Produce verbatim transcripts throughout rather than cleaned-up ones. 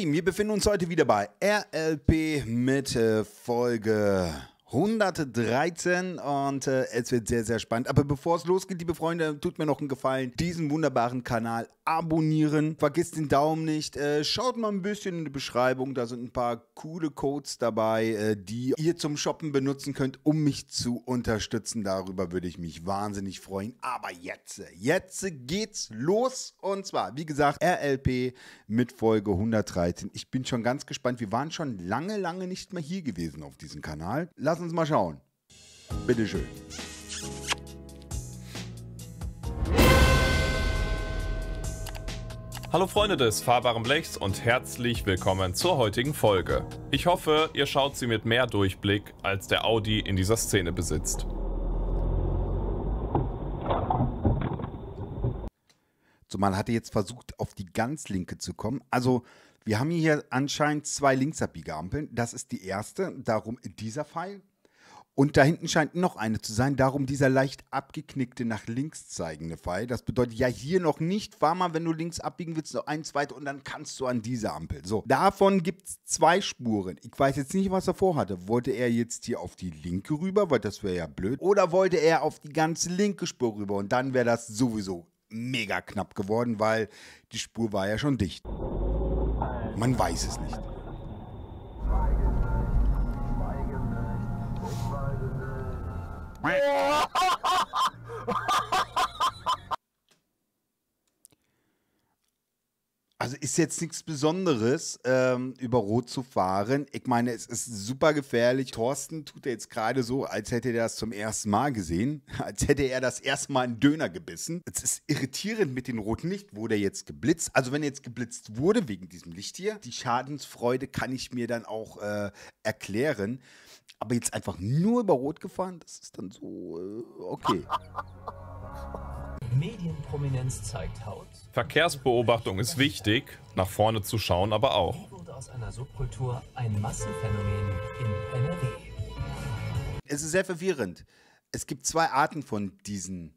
Lieben, wir befinden uns heute wieder bei R L P mit äh, Folge hundertdreizehn und äh, es wird sehr, sehr spannend. Aber bevor es losgeht, liebe Freunde, tut mir noch einen Gefallen, diesen wunderbaren Kanal abonnieren. Vergisst den Daumen nicht. Äh, schaut mal ein bisschen in die Beschreibung, da sind ein paar coole Codes dabei, äh, die ihr zum Shoppen benutzen könnt, um mich zu unterstützen. Darüber würde ich mich wahnsinnig freuen. Aber jetzt, jetzt geht's los. Und zwar, wie gesagt, R L P mit Folge hundertdreizehn. Ich bin schon ganz gespannt. Wir waren schon lange, lange nicht mehr hier gewesen auf diesem Kanal. Lass uns mal schauen. Bitteschön. Hallo Freunde des fahrbaren Blechs und herzlich willkommen zur heutigen Folge. Ich hoffe, ihr schaut sie mit mehr Durchblick, als der Audi in dieser Szene besitzt. So, man hatte jetzt versucht, auf die ganz linke zu kommen. Also, wir haben hier anscheinend zwei Linksabbiegeampeln. Das ist die erste, darum dieser Pfeil. Und da hinten scheint noch eine zu sein, darum dieser leicht abgeknickte, nach links zeigende Pfeil. Das bedeutet ja hier noch nicht, fahr mal, wenn du links abbiegen willst, noch eins weiter und dann kannst du an diese Ampel. So, davon gibt es zwei Spuren. Ich weiß jetzt nicht, was er vorhatte. Wollte er jetzt hier auf die linke rüber, weil das wäre ja blöd. Oder wollte er auf die ganz linke Spur rüber und dann wäre das sowieso mega knapp geworden, weil die Spur war ja schon dicht. Man weiß es nicht. Also ist jetzt nichts Besonderes, ähm, über Rot zu fahren. Ich meine, es ist super gefährlich. Thorsten tut jetzt gerade so, als hätte er das zum ersten Mal gesehen. Als hätte er das erste Mal einen Döner gebissen. Es ist irritierend mit dem roten Licht. Wurde er jetzt geblitzt? Also wenn er jetzt geblitzt wurde wegen diesem Licht hier, die Schadensfreude kann ich mir dann auch äh, erklären. Aber jetzt einfach nur über Rot gefahren, das ist dann so, äh, okay. Medienprominenz zeigt Haut. Verkehrsbeobachtung ist wichtig, nach vorne zu schauen aber auch. Wie wurde aus einer Subkultur ein Massenphänomen in N R W? Es ist sehr verwirrend. Es gibt zwei Arten von diesen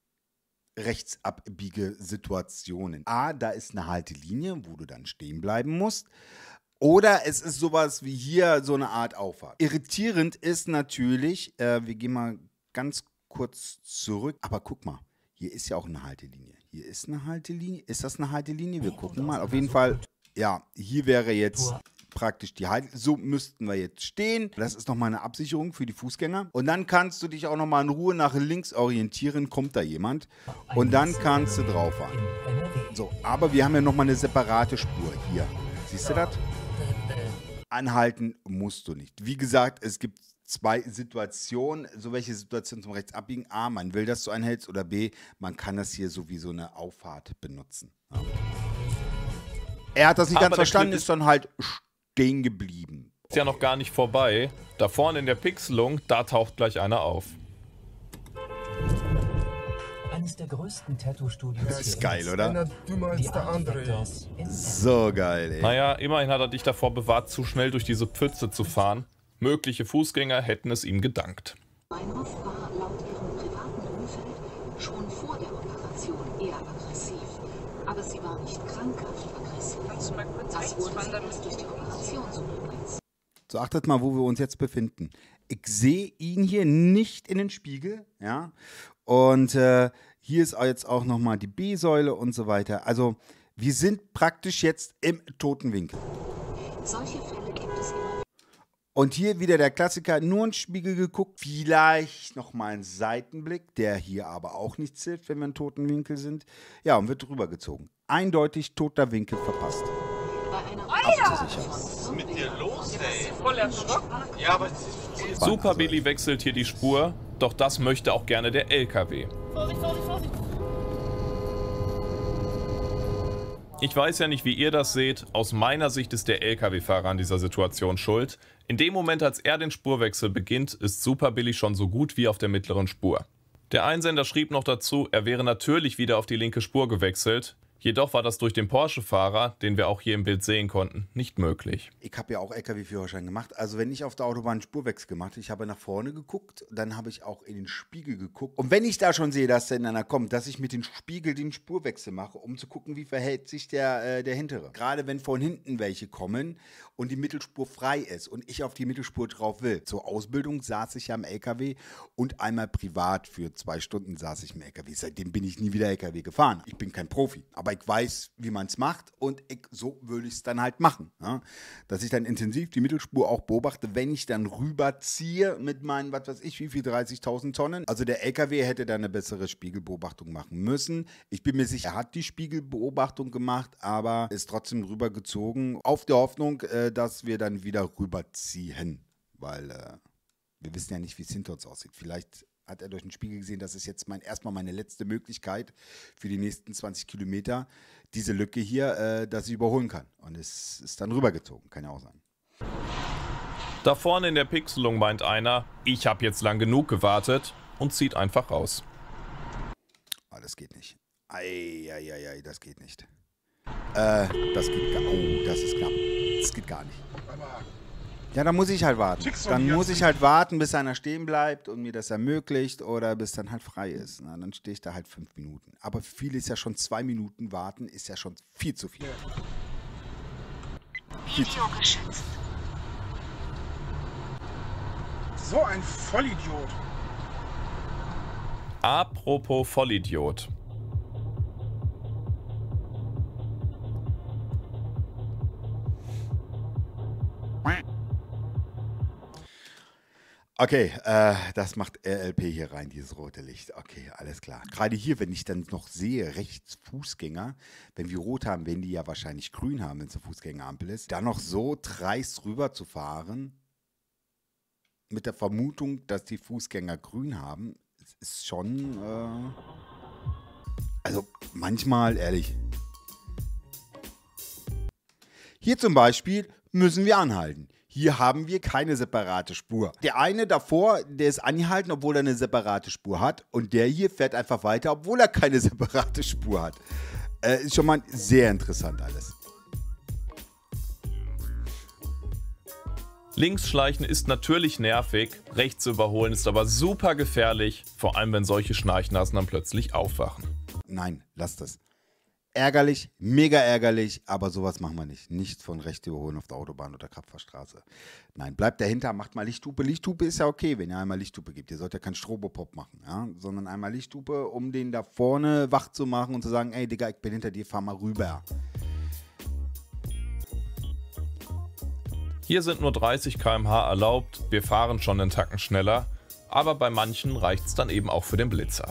Rechtsabbiegesituationen. A, da ist eine Haltelinie, wo du dann stehen bleiben musst. Oder es ist sowas wie hier so eine Art Auffahrt. Irritierend ist natürlich, äh, wir gehen mal ganz kurz zurück, aber guck mal, hier ist ja auch eine Haltelinie. Hier ist eine Haltelinie. Ist das eine Haltelinie? Wir gucken mal. Auf jeden Fall, ja, hier wäre jetzt praktisch die Haltelinie. So müssten wir jetzt stehen. Das ist nochmal eine Absicherung für die Fußgänger. Und dann kannst du dich auch nochmal in Ruhe nach links orientieren. Kommt da jemand? Und dann kannst du drauf fahren. So, aber wir haben ja nochmal eine separate Spur hier. Siehst du das? Anhalten musst du nicht. Wie gesagt, es gibt zwei Situationen. So welche Situationen zum Rechtsabbiegen? A, man will, dass du anhältst, oder B, man kann das hier so wie so eine Auffahrt benutzen. Ja. Er hat das nicht Aber ganz verstanden, ist dann halt stehen geblieben. Ist ja noch gar nicht vorbei. Da vorne in der Pixelung, da taucht gleich einer auf. Eines der größten Tattoo-Studios. Das ist geil, oder? Einer dümmer als der andere. So geil, ey. Naja, immerhin hat er dich davor bewahrt, zu schnell durch diese Pfütze zu fahren. Mögliche Fußgänger hätten es ihm gedankt. Meinhof war laut ihrem privaten Umfeld schon vor der Operation eher aggressiv. Aber sie war nicht krankhaft aggressiv. Das wurde sie erst durch die Operation so übrigens. So, achtet mal, wo wir uns jetzt befinden. Ich sehe ihn hier nicht in den Spiegel, ja. Und äh, hier ist jetzt auch nochmal die B-Säule und so weiter. Also, wir sind praktisch jetzt im toten Winkel. Solche Fälle gibt es immer. Und hier wieder der Klassiker, nur in den Spiegel geguckt, vielleicht nochmal ein Seitenblick, der hier aber auch nichts hilft, wenn wir im toten Winkel sind. Ja, und wird drüber gezogen. Eindeutig toter Winkel verpasst. Bei einer Was ist mit dir los, ey? Voll erschrocken. Ja, aber es ist... Super Billy wechselt hier die Spur, doch das möchte auch gerne der L K W. Vorsicht, Vorsicht, Vorsicht. Ich weiß ja nicht, wie ihr das seht. Aus meiner Sicht ist der L K W-Fahrer an dieser Situation schuld. In dem Moment, als er den Spurwechsel beginnt, ist Super Billy schon so gut wie auf der mittleren Spur. Der Einsender schrieb noch dazu, er wäre natürlich wieder auf die linke Spur gewechselt. Jedoch war das durch den Porsche-Fahrer, den wir auch hier im Bild sehen konnten, nicht möglich. Ich habe ja auch L K W-Führerschein gemacht. Also wenn ich auf der Autobahn einen Spurwechsel gemacht habe, ich habe nach vorne geguckt, dann habe ich auch in den Spiegel geguckt. Und wenn ich da schon sehe, dass der einer kommt, dass ich mit dem Spiegel den Spurwechsel mache, um zu gucken, wie verhält sich der, äh, der Hintere. Gerade wenn von hinten welche kommen und die Mittelspur frei ist und ich auf die Mittelspur drauf will. Zur Ausbildung saß ich ja im L K W und einmal privat für zwei Stunden saß ich im L K W. Seitdem bin ich nie wieder L K W gefahren. Ich bin kein Profi, aber ich weiß, wie man es macht und ich, so würde ich es dann halt machen. Ja? Dass ich dann intensiv die Mittelspur auch beobachte, wenn ich dann rüberziehe mit meinen, was weiß ich, wie viel, dreißigtausend Tonnen. Also der L K W hätte da eine bessere Spiegelbeobachtung machen müssen. Ich bin mir sicher, er hat die Spiegelbeobachtung gemacht, aber ist trotzdem rübergezogen, auf der Hoffnung, äh, dass wir dann wieder rüberziehen. Weil äh, wir wissen ja nicht, wie es hinter uns aussieht. Vielleicht hat er durch den Spiegel gesehen, das ist jetzt mein, erstmal meine letzte Möglichkeit für die nächsten zwanzig Kilometer, diese Lücke hier, äh, dass ich überholen kann. Und es ist dann rübergezogen, kann ja auch sein. Da vorne in der Pixelung meint einer, ich habe jetzt lang genug gewartet und zieht einfach raus. Oh, das geht nicht. Eieiei, das geht nicht. Äh, das geht gar nicht. Oh, das ist knapp. Das geht gar nicht. Ja, dann muss ich halt warten. Dann muss ich halt warten, bis einer stehen bleibt und mir das ermöglicht oder bis dann halt frei ist. Na, dann stehe ich da halt fünf Minuten. Aber für viele ist ja schon zwei Minuten warten, ist ja schon viel zu viel. Video geschützt. So ein Vollidiot. Apropos Vollidiot. Okay, äh, das macht R L P hier rein, dieses rote Licht. Okay, alles klar. Gerade hier, wenn ich dann noch sehe, rechts Fußgänger, wenn wir rot haben, werden die ja wahrscheinlich grün haben, wenn es eine Fußgängerampel ist, dann noch so dreist rüber zu fahren, mit der Vermutung, dass die Fußgänger grün haben, ist schon, äh, also manchmal, ehrlich. Hier zum Beispiel müssen wir anhalten. Hier haben wir keine separate Spur. Der eine davor, der ist angehalten, obwohl er eine separate Spur hat. Und der hier fährt einfach weiter, obwohl er keine separate Spur hat. Äh, ist schon mal sehr interessant alles. Links schleichen ist natürlich nervig, rechts überholen ist aber super gefährlich, vor allem wenn solche Schnarchnasen dann plötzlich aufwachen. Nein, lasst das. Ärgerlich, mega ärgerlich, aber sowas machen wir nicht. Nicht von rechts überholen auf der Autobahn oder Kraftfahrstraße. Nein, bleibt dahinter, macht mal Lichthupe. Lichthupe ist ja okay, wenn ihr einmal Lichthupe gibt. Ihr sollt ja keinen Strobopop machen, ja? Sondern einmal Lichthupe, um den da vorne wach zu machen und zu sagen, ey Digga, ich bin hinter dir, fahr mal rüber. Hier sind nur dreißig Kilometer pro Stunde erlaubt, wir fahren schon einen Tacken schneller, aber bei manchen reicht es dann eben auch für den Blitzer.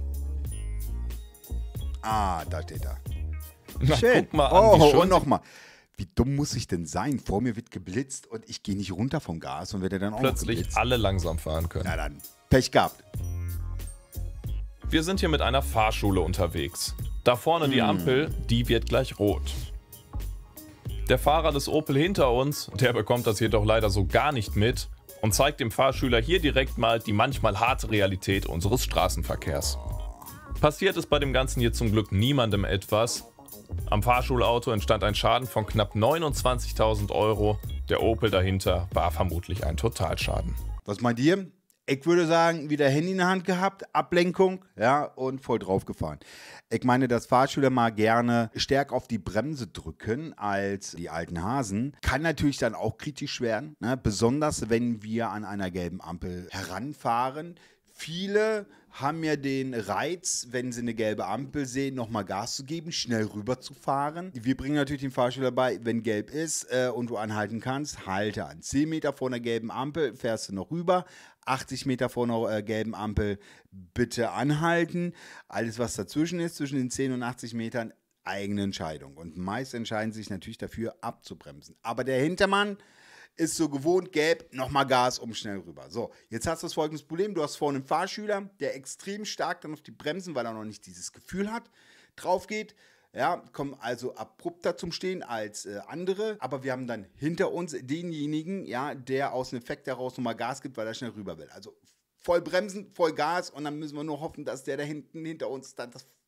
Ah, da steht er. Na, Schön. guck mal an, oh, wie schön und nochmal. Wie dumm muss ich denn sein? Vor mir wird geblitzt und ich gehe nicht runter vom Gas und werde dann auch plötzlich geblitzt. alle langsam fahren können. Na dann, Pech gehabt. Wir sind hier mit einer Fahrschule unterwegs. Da vorne die Ampel, die wird gleich rot. Der Fahrer des Opel hinter uns, der bekommt das jedoch leider so gar nicht mit und zeigt dem Fahrschüler hier direkt mal die manchmal harte Realität unseres Straßenverkehrs. Passiert ist bei dem Ganzen hier zum Glück niemandem etwas. Am Fahrschulauto entstand ein Schaden von knapp neunundzwanzigtausend Euro. Der Opel dahinter war vermutlich ein Totalschaden. Was meint ihr? Ich würde sagen, wieder Handy in der Hand gehabt, Ablenkung, ja, und voll draufgefahren. Ich meine, dass Fahrschüler mal gerne stärker auf die Bremse drücken als die alten Hasen. Kann natürlich dann auch kritisch werden, ne? Besonders wenn wir an einer gelben Ampel heranfahren. Viele haben ja den Reiz, wenn sie eine gelbe Ampel sehen, nochmal Gas zu geben, schnell rüber zu fahren. Wir bringen natürlich den Fahrschüler bei, wenn gelb ist äh, und du anhalten kannst, halte an. zehn Meter vor einer gelben Ampel fährst du noch rüber, achtzig Meter vor einer äh, gelben Ampel bitte anhalten. Alles, was dazwischen ist, zwischen den zehn und achtzig Metern, eigene Entscheidung. Und meist entscheiden sich natürlich dafür, abzubremsen. Aber der Hintermann ist so gewohnt, gelb, nochmal Gas, um schnell rüber. So, jetzt hast du das folgendes Problem. Du hast vorne einen Fahrschüler, der extrem stark dann auf die Bremsen, weil er noch nicht dieses Gefühl hat, drauf geht. Ja, kommen also abrupter zum Stehen als äh, andere. Aber wir haben dann hinter uns denjenigen, ja, der aus dem Effekt heraus nochmal Gas gibt, weil er schnell rüber will. Also voll bremsen, voll Gas und dann müssen wir nur hoffen, dass der da hinten hinter uns dann das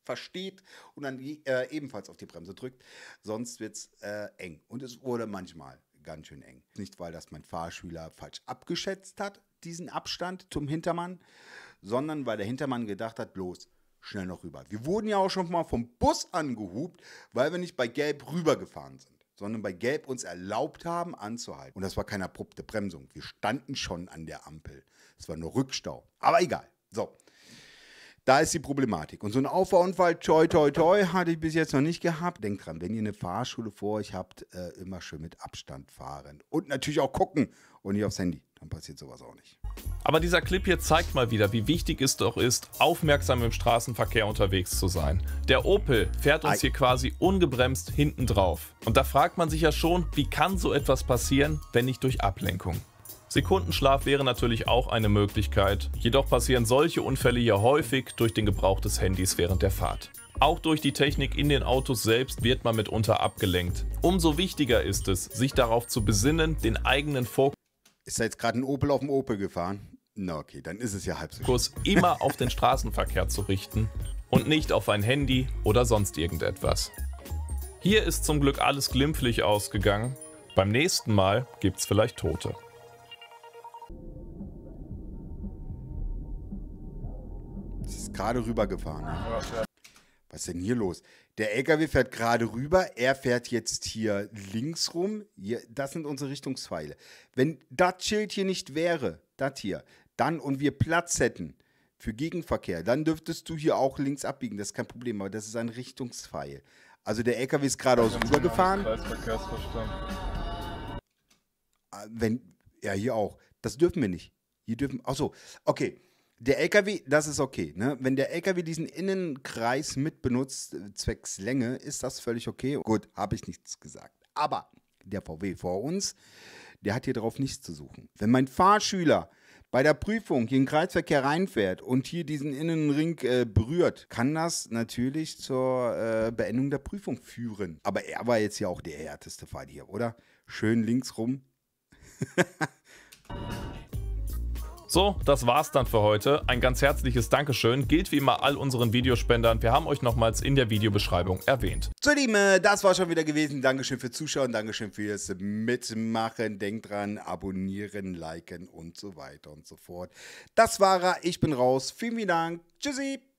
versteht und dann äh, ebenfalls auf die Bremse drückt. Sonst wird es äh, eng. Und es wurde manchmal ganz schön eng. Nicht, weil das mein Fahrschüler falsch abgeschätzt hat, diesen Abstand zum Hintermann, sondern weil der Hintermann gedacht hat, bloß schnell noch rüber. Wir wurden ja auch schon mal vom Bus angehupt, weil wir nicht bei Gelb rübergefahren sind, sondern bei Gelb uns erlaubt haben, anzuhalten. Und das war keine abrupte Bremsung. Wir standen schon an der Ampel. Es war nur Rückstau. Aber egal. So. Da ist die Problematik. Und so einen Auffahrunfall, toi, toi, toi, hatte ich bis jetzt noch nicht gehabt. Denkt dran, wenn ihr eine Fahrschule vor euch habt, äh, immer schön mit Abstand fahren. Und natürlich auch gucken und nicht aufs Handy. Dann passiert sowas auch nicht. Aber dieser Clip hier zeigt mal wieder, wie wichtig es doch ist, aufmerksam im Straßenverkehr unterwegs zu sein. Der Opel fährt uns hier quasi ungebremst hinten drauf. Und da fragt man sich ja schon, wie kann so etwas passieren, wenn nicht durch Ablenkung? Sekundenschlaf wäre natürlich auch eine Möglichkeit, jedoch passieren solche Unfälle hier häufig durch den Gebrauch des Handys während der Fahrt. Auch durch die Technik in den Autos selbst wird man mitunter abgelenkt. Umso wichtiger ist es, sich darauf zu besinnen, den eigenen Fokus Ist da jetzt gerade ein Opel auf dem Opel gefahren? Na okay, dann ist es ja halb so schlimm. Immer auf den Straßenverkehr zu richten und nicht auf ein Handy oder sonst irgendetwas. Hier ist zum Glück alles glimpflich ausgegangen. Beim nächsten Mal gibt's vielleicht Tote. Es ist gerade rübergefahren. Ne? Was ist denn hier los? Der L K W fährt gerade rüber, er fährt jetzt hier links rum. Hier, das sind unsere Richtungspfeile. Wenn das Schild hier nicht wäre, das hier, dann und wir Platz hätten für Gegenverkehr, dann dürftest du hier auch links abbiegen, das ist kein Problem, aber das ist ein Richtungspfeil. Also der L K W ist geradeaus rübergefahren. Wenn, ja, hier auch. Das dürfen wir nicht. Hier dürfen, ach so, okay. Der L K W, das ist okay. Ne? Wenn der L K W diesen Innenkreis mit benutzt, zwecks Länge, ist das völlig okay. Gut, habe ich nichts gesagt. Aber der V W vor uns, der hat hier drauf nichts zu suchen. Wenn mein Fahrschüler bei der Prüfung hier in den Kreisverkehr reinfährt und hier diesen Innenring äh, berührt, kann das natürlich zur äh, Beendigung der Prüfung führen. Aber er war jetzt ja auch der härteste Fall hier, oder? Schön links rum. So, das war's dann für heute. Ein ganz herzliches Dankeschön gilt wie immer all unseren Videospendern. Wir haben euch nochmals in der Videobeschreibung erwähnt. So, Lieben, das war schon wieder gewesen. Dankeschön fürs Zuschauen, Dankeschön fürs Mitmachen. Denkt dran, abonnieren, liken und so weiter und so fort. Das war er. Ich bin raus. Vielen, vielen Dank. Tschüssi.